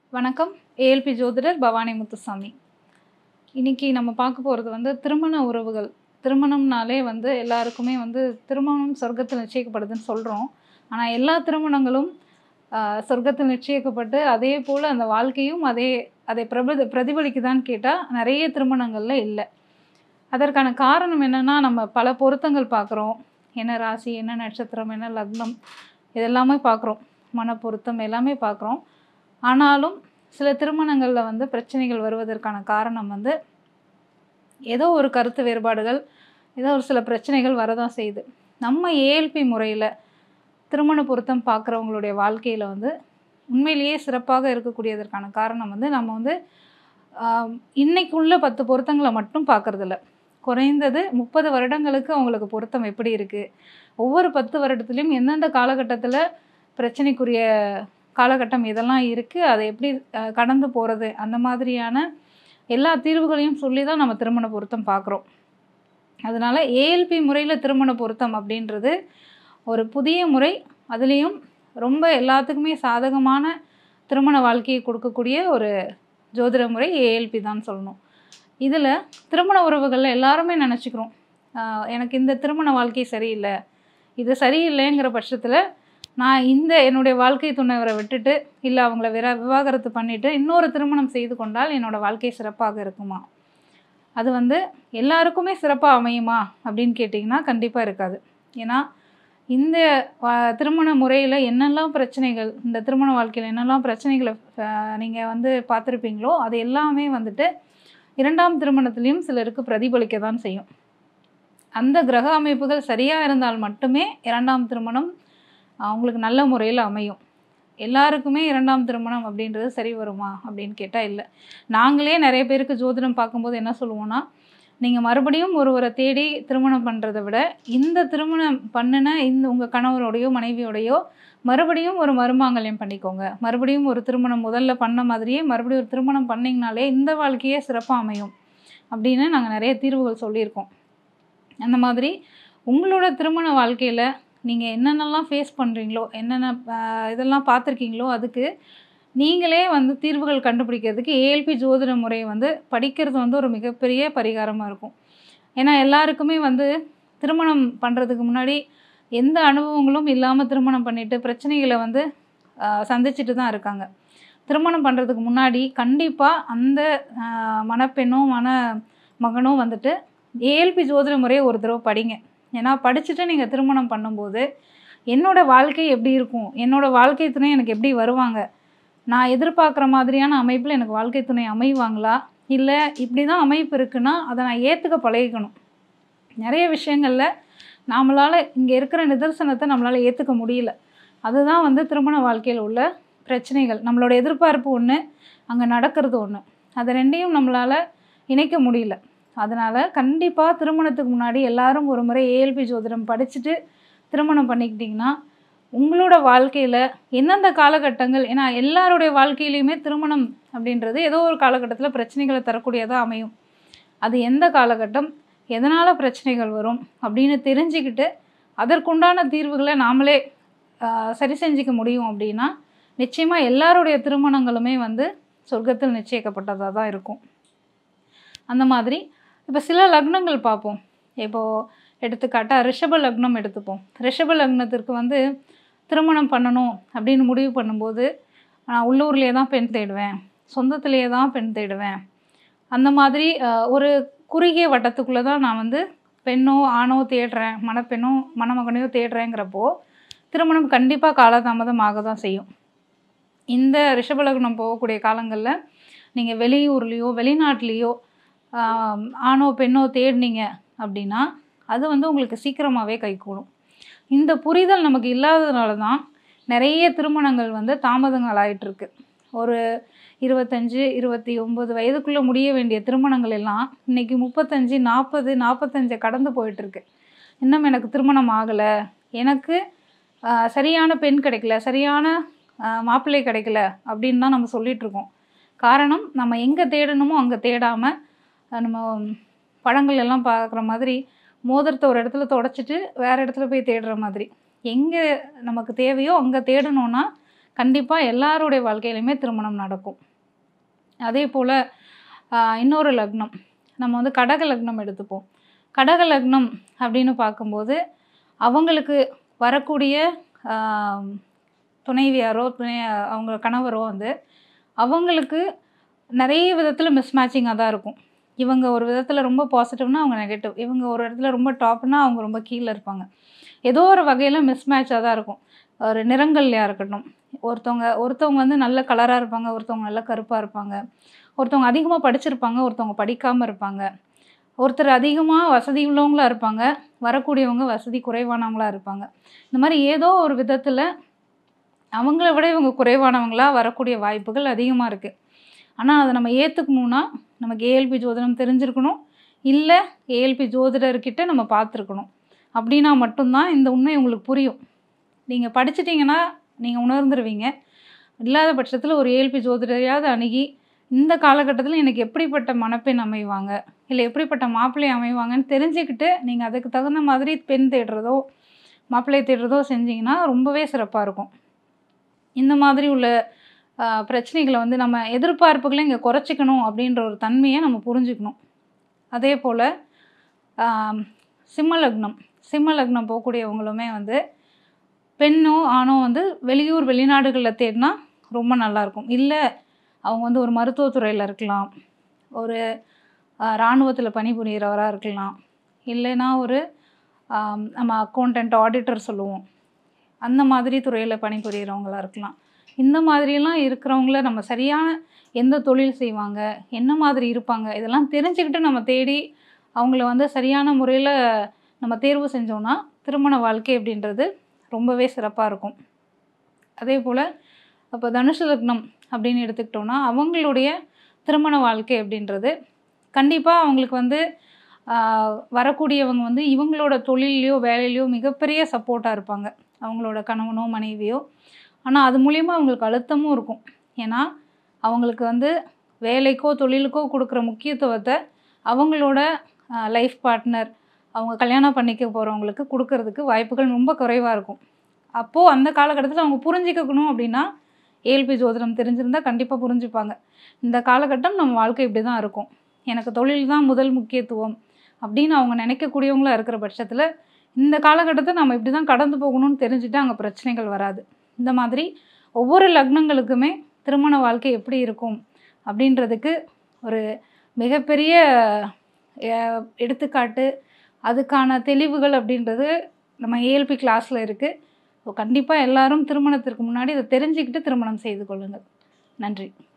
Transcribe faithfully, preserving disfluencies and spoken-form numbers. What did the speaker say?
வணக்கம். ஏஎல்பி ஜோதிடர் பவானி முத்துசாமி. இன்னைக்கு நம்ம பார்க்க போகிறது வந்து திருமண உறவுகள். திருமணம்னாலே வந்து எல்லாருக்குமே வந்து திருமணம் சொர்க்கத்தில் நிச்சயிக்கப்படுதுன்னு சொல்கிறோம். ஆனால் எல்லா திருமணங்களும் சொர்க்கத்தில் நிச்சயிக்கப்பட்டு அதே போல் அந்த வாழ்க்கையும் அதே அதை பிரப பிரதிபலிக்குதான்னு கேட்டால் நிறைய திருமணங்களில் இல்லை. அதற்கான காரணம் என்னென்னா, நம்ம பல பொருத்தங்கள் பார்க்குறோம். என்ன ராசி, என்ன நட்சத்திரம், என்ன லக்னம், இதெல்லாமே பார்க்குறோம். மன பொருத்தம் எல்லாமே பார்க்குறோம். ஆனாலும் சில திருமணங்களில் வந்து பிரச்சனைகள் வருவதற்கான காரணம் வந்து ஏதோ ஒரு கருத்து வேறுபாடுகள், ஏதோ ஒரு சில பிரச்சனைகள் வரதான் செய்யுது. நம்ம ஏஎல்பி முறையில் திருமண பொருத்தம் பார்க்குறவங்களுடைய வாழ்க்கையில் வந்து உண்மையிலேயே சிறப்பாக இருக்கக்கூடியதற்கான காரணம் வந்து நம்ம வந்து இன்னைக்கு உள்ள பத்து பொருத்தங்களை மட்டும் பார்க்குறதில்ல. குறைந்தது முப்பது வருடங்களுக்கு அவங்களுக்கு பொருத்தம் எப்படி இருக்குது, ஒவ்வொரு பத்து வருடத்துலேயும் எந்தெந்த காலகட்டத்தில் பிரச்சனைக்குரிய காலகட்டம் இதெல்லாம் இருக்குது, அதை எப்படி கடந்து போகிறது, அந்த மாதிரியான எல்லா தீர்வுகளையும் சொல்லி தான் நம்ம திருமண பொருத்தம் பார்க்குறோம். அதனால் ஏஎல்பி முறையில் திருமண பொருத்தம் அப்படின்றது ஒரு புதிய முறை. அதுலேயும் ரொம்ப எல்லாத்துக்குமே சாதகமான திருமண வாழ்க்கையை கொடுக்கக்கூடிய ஒரு ஜோதிட முறை ஏஎல்பி தான் சொல்லணும். இதில் திருமண உறவுகளில் எல்லாருமே நினச்சிக்கிறோம், எனக்கு இந்த திருமண வாழ்க்கை சரியில்லை, இது சரியில்லைங்கிற பட்சத்தில் நான் இந்த என்னுடைய வாழ்க்கை துணைவரை விட்டுட்டு இல்லை அவங்கள விர விவாகரத்து பண்ணிவிட்டு இன்னொரு திருமணம் செய்து கொண்டால் என்னோடய வாழ்க்கை சிறப்பாக இருக்குமா, அது வந்து எல்லாருக்குமே சிறப்பாக அமையுமா அப்படின்னு கேட்டிங்கன்னா கண்டிப்பாக இருக்காது. ஏன்னா இந்த திருமண முறையில் என்னெல்லாம் பிரச்சனைகள், இந்த திருமண வாழ்க்கையில் என்னெல்லாம் பிரச்சனைகளை நீங்கள் வந்து பார்த்துருப்பீங்களோ அது எல்லாமே வந்துட்டு இரண்டாம் திருமணத்துலேயும் சிலருக்கு பிரதிபலிக்க தான் செய்யும். அந்த கிரக அமைப்புகள் சரியாக இருந்தால் மட்டுமே இரண்டாம் திருமணம் அவங்களுக்கு நல்ல முறையில் அமையும். எல்லாருக்குமே இரண்டாம் திருமணம் அப்படின்றது சரி வருமா அப்படின்னு கேட்டால் இல்லை. நாங்களே நிறைய பேருக்கு ஜோதிடம் பார்க்கும்போது என்ன சொல்லுவோன்னா, நீங்கள் மறுபடியும் ஒருவரை தேடி திருமணம் பண்ணுறதை விட இந்த திருமணம் பண்ணின இந்த உங்கள் கணவரோடையோ மனைவியோடையோ மறுபடியும் ஒரு மருமாங்கல்யம் பண்ணிக்கோங்க. மறுபடியும் ஒரு திருமணம் முதல்ல பண்ண மாதிரியே மறுபடியும் ஒரு திருமணம் பண்ணிங்கனாலே இந்த வாழ்க்கையே சிறப்பாக அமையும் அப்படின்னு நாங்கள் நிறைய தீர்வுகள் சொல்லியிருக்கோம். அந்த மாதிரி உங்களோட திருமண வாழ்க்கையில் நீங்கள் என்னென்னலாம் ஃபேஸ் பண்ணுறீங்களோ, என்னென்ன இதெல்லாம் பார்த்துருக்கீங்களோ அதுக்கு நீங்களே வந்து தீர்வுகள் கண்டுபிடிக்கிறதுக்கு ஏஎல்பி ஜோதிட முறையை வந்து படிக்கிறது வந்து ஒரு மிகப்பெரிய பரிகாரமாக இருக்கும். ஏன்னா எல்லாருக்குமே வந்து திருமணம் பண்ணுறதுக்கு முன்னாடி எந்த அனுபவங்களும் இல்லாமல் திருமணம் பண்ணிவிட்டு பிரச்சனைகளை வந்து சந்திச்சுட்டு தான் இருக்காங்க. திருமணம் பண்ணுறதுக்கு முன்னாடி கண்டிப்பாக அந்த மணப்பெண்ணோ மண மகனோ வந்துட்டு ஏஎல்பி ஜோதிட முறையை ஒரு தடவை படிங்க. ஏன்னா படிச்சுட்டு நீங்கள் திருமணம் பண்ணும்போது என்னோடய வாழ்க்கை எப்படி இருக்கும், என்னோடய வாழ்க்கை துணை எனக்கு எப்படி வருவாங்க, நான் எதிர்பார்க்குற மாதிரியான அமைப்பில் எனக்கு வாழ்க்கை துணை அமைவாங்களா, இல்லை இப்படி தான் அமைப்பு இருக்குன்னா அதை நான் ஏற்றுக்க பழகிக்கணும். நிறைய விஷயங்களில் நம்மளால் இங்கே இருக்கிற நிதர்சனத்தை நம்மளால் ஏற்றுக்க முடியல. அதுதான் வந்து திருமண வாழ்க்கையில் உள்ள பிரச்சனைகள். நம்மளோட எதிர்பார்ப்பு ஒன்று, அங்கே நடக்கிறது ஒன்று, அதை ரெண்டையும் நம்மளால் இணைக்க முடியல. அதனால் கண்டிப்பாக திருமணத்துக்கு முன்னாடி எல்லாரும் ஒரு முறை ஏஎல்பி ஜோதிடம் படிச்சுட்டு திருமணம் பண்ணிக்கிட்டிங்கன்னா உங்களோட வாழ்க்கையில் எந்தெந்த காலகட்டங்கள், ஏன்னா எல்லாருடைய வாழ்க்கையிலையுமே திருமணம் அப்படின்றது ஏதோ ஒரு காலகட்டத்தில் பிரச்சனைகளை தரக்கூடியதாக அமையும். அது எந்த காலகட்டம், எதனால் பிரச்சனைகள் வரும் அப்படின்னு தெரிஞ்சுக்கிட்டு அதற்குண்டான தீர்வுகளை நாமளே சரி செஞ்சுக்க முடியும் அப்படின்னா நிச்சயமாக எல்லாருடைய திருமணங்களுமே வந்து சொர்க்கத்தில் நிச்சயிக்கப்பட்டதாக தான் இருக்கும். அந்த மாதிரி இப்போ சில லக்னங்கள் பார்ப்போம். இப்போது எடுத்துக்காட்டாக ரிஷப லக்னம் எடுத்துப்போம். ரிஷப லக்னத்திற்கு வந்து திருமணம் பண்ணணும் அப்படின்னு முடிவு பண்ணும்போது நான் உள்ளூர்லேயே தான் பெண் தேடுவேன், சொந்தத்திலேயே தான் பெண் தேடுவேன், அந்த மாதிரி ஒரு குறுகிய வட்டத்துக்குள்ளே தான் நான் வந்து பெண்ணோ ஆணோ தேடுறேன், மணப்பெண்ணோ மணமகனையோ தேடுறேங்கிறப்போ திருமணம் கண்டிப்பாக காலதாமதம் ஆக தான் செய்யும். இந்த ரிஷப லக்னம் போகக்கூடிய காலங்களில் நீங்கள் வெளியூர்லேயோ வெளிநாட்டிலேயோ ஆணோ பெண்ணோ தேடினீங்க அப்படின்னா அது வந்து உங்களுக்கு சீக்கிரமாகவே கைகூடும். இந்த புரிதல் நமக்கு இல்லாததுனால தான் நிறைய திருமணங்கள் வந்து தாமதங்கள் ஆகிட்டுருக்கு. ஒரு இருபத்தஞ்சி இருபத்தி ஒம்பது வயதுக்குள்ளே முடிய வேண்டிய திருமணங்கள் எல்லாம் இன்றைக்கி முப்பத்தஞ்சு நாற்பது நாற்பத்தஞ்சை கடந்து போயிட்டுருக்கு. இன்னும் எனக்கு திருமணம் ஆகலை, எனக்கு சரியான பெண் கிடைக்கல, சரியான மாப்பிள்ளை கிடைக்கல அப்படின்னு தான் நம்ம சொல்லிகிட்ருக்கோம். காரணம் நம்ம எங்கே தேடணுமோ அங்கே தேடாமல் நம்ம படங்கள் எல்லாம் பார்க்குற மாதிரி மோதிரத்தை ஒரு இடத்துல தொடச்சிட்டு வேறு இடத்துல போய் தேடுற மாதிரி, எங்கே நமக்கு தேவையோ அங்கே தேடணுன்னா கண்டிப்பாக எல்லாருடைய வாழ்க்கையிலையுமே திருமணம் நடக்கும். அதே போல் இன்னொரு லக்னம், நம்ம வந்து கடக லக்னம் எடுத்துப்போம். கடக லக்னம் அப்படின்னு பார்க்கும்போது அவங்களுக்கு வரக்கூடிய துணைவியாரோ துணை அவங்க கணவரோ வந்து அவங்களுக்கு நிறைய விதத்தில் மிஸ்மேட்சிங்காக தான் இருக்கும். இவங்க ஒரு விதத்தில் ரொம்ப பாசிட்டிவ்னா அவங்க நெகட்டிவ், இவங்க ஒரு இடத்துல ரொம்ப டாப்னா அவங்க ரொம்ப கீழே இருப்பாங்க. ஏதோ ஒரு வகையில் மிஸ்மேட்சாக தான் இருக்கும். ஒரு நிறங்கள்லையாக இருக்கட்டும், ஒருத்தவங்க ஒருத்தவங்க வந்து நல்ல கலராக இருப்பாங்க, ஒருத்தவங்க நல்ல கருப்பாக இருப்பாங்க, ஒருத்தவங்க அதிகமாக படிச்சிருப்பாங்க, ஒருத்தவங்க படிக்காமல் இருப்பாங்க, ஒருத்தர் அதிகமாக வசதி உள்ளவங்களாக இருப்பாங்க, வரக்கூடியவங்க வசதி குறைவானவங்களாக இருப்பாங்க. இந்த மாதிரி ஏதோ ஒரு விதத்தில் அவங்கள விட இவங்க குறைவானவங்களாக வரக்கூடிய வாய்ப்புகள் அதிகமாக இருக்குது. ஆனால் அதை நம்ம ஏற்றுக்கணுன்னா நமக்கு ஏஎல்பி ஜோதிடம் தெரிஞ்சிருக்கணும், இல்லை ஏஎல்பி ஜோதிடர்கிட்ட நம்ம பார்த்துருக்கணும். அப்படின்னா மட்டும்தான் இந்த உண்மை உங்களுக்கு புரியும். நீங்கள் படிச்சிட்டிங்கன்னா நீங்கள் உணர்ந்துருவீங்க. இல்லாத பட்சத்தில் ஒரு ஏஎல்பி ஜோதிடரையாவது அணுகி இந்த காலகட்டத்தில் எனக்கு எப்படிப்பட்ட மணப்பெண் அமைவாங்க, இல்லை எப்படிப்பட்ட மாப்பிள்ளை அமைவாங்கன்னு தெரிஞ்சுக்கிட்டு நீங்கள் அதுக்கு தகுந்த மாதிரி பெண் தேடுறதோ மாப்பிள்ளை தேடுறதோ செஞ்சிங்கன்னா ரொம்பவே சிறப்பாக இருக்கும். இந்த மாதிரி உள்ள பிரச்சனைகளை வந்து நம்ம எதிர்பார்ப்புகளை இங்கே குறைச்சிக்கணும் அப்படின்ற ஒரு தன்மையை நம்ம புரிஞ்சுக்கணும். அதே போல் சிம்ம லக்னம் சிம்ம லக்னம் போகக்கூடியவங்களுமே வந்து பெண்ணோ ஆணோ வந்து வெளியூர் வெளிநாடுகளில் தேடினா ரொம்ப நல்லாயிருக்கும். இல்லை அவங்க வந்து ஒரு மருத்துவத்துறையில் இருக்கலாம், ஒரு இராணுவத்தில் பணிபுரிகிறவராக இருக்கலாம், இல்லைன்னா ஒரு நம்ம அக்கௌண்டன்ட் ஆடிட்டர் சொல்லுவோம், அந்த மாதிரி துறையில் பணிபுரிகிறவங்களாக இருக்கலாம். இந்த மாதிரியெல்லாம் இருக்கிறவங்கள நம்ம சரியான எந்த தொழில் செய்வாங்க, என்ன மாதிரி இருப்பாங்க, இதெல்லாம் தெரிஞ்சுக்கிட்டு நம்ம தேடி அவங்கள வந்து சரியான முறையில் நம்ம தேர்வு செஞ்சோன்னா திருமண வாழ்க்கை அப்படின்றது ரொம்பவே சிறப்பாக இருக்கும். அதே போல் அப்போ தனுசு லக்னம் அப்படின்னு எடுத்துக்கிட்டோன்னா அவங்களுடைய திருமண வாழ்க்கை அப்படின்றது கண்டிப்பாக அவங்களுக்கு வந்து வரக்கூடியவங்க வந்து இவங்களோட தொழிலையோ வேலையிலையோ மிகப்பெரிய சப்போர்ட்டாக இருப்பாங்க, அவங்களோட கணவனோ மனைவியோ. ஆனால் அது மூலிமா அவங்களுக்கு அழுத்தமும் இருக்கும். ஏன்னா அவங்களுக்கு வந்து வேலைக்கோ தொழிலுக்கோ கொடுக்குற முக்கியத்துவத்தை அவங்களோட லைஃப் பார்ட்னர், அவங்க கல்யாணம் பண்ணிக்க போகிறவங்களுக்கு கொடுக்கறதுக்கு வாய்ப்புகள் ரொம்ப குறைவாக இருக்கும். அப்போது அந்த காலகட்டத்தில் அவங்க புரிஞ்சிக்கணும் அப்படின்னா ஏஎல்பி ஜோதிடம் தெரிஞ்சிருந்தால் கண்டிப்பாக புரிஞ்சுப்பாங்க. இந்த காலகட்டம் நம்ம வாழ்க்கை இப்படி தான் இருக்கும், எனக்கு தொழில் தான் முதல் முக்கியத்துவம் அப்படின்னு அவங்க நினைக்கக்கூடியவங்களாக இருக்கிற பட்சத்தில் இந்த காலகட்டத்தை நம்ம இப்படி தான் கடந்து போகணும்னு தெரிஞ்சுட்டு அங்கே பிரச்சனைகள் வராது. இந்த மாதிரி ஒவ்வொரு லக்னங்களுக்குமே திருமண வாழ்க்கை எப்படி இருக்கும் அப்படின்றதுக்கு ஒரு மிகப்பெரிய எடுத்துக்காட்டு, அதுக்கான தெளிவுகள் அப்படின்றது நம்ம ஏஎல்பி கிளாஸில் இருக்குது. ஸோ கண்டிப்பாக எல்லாரும் திருமணத்திற்கு முன்னாடி இதை தெரிஞ்சுக்கிட்டு திருமணம் செய்து கொள்ளுங்கள். நன்றி.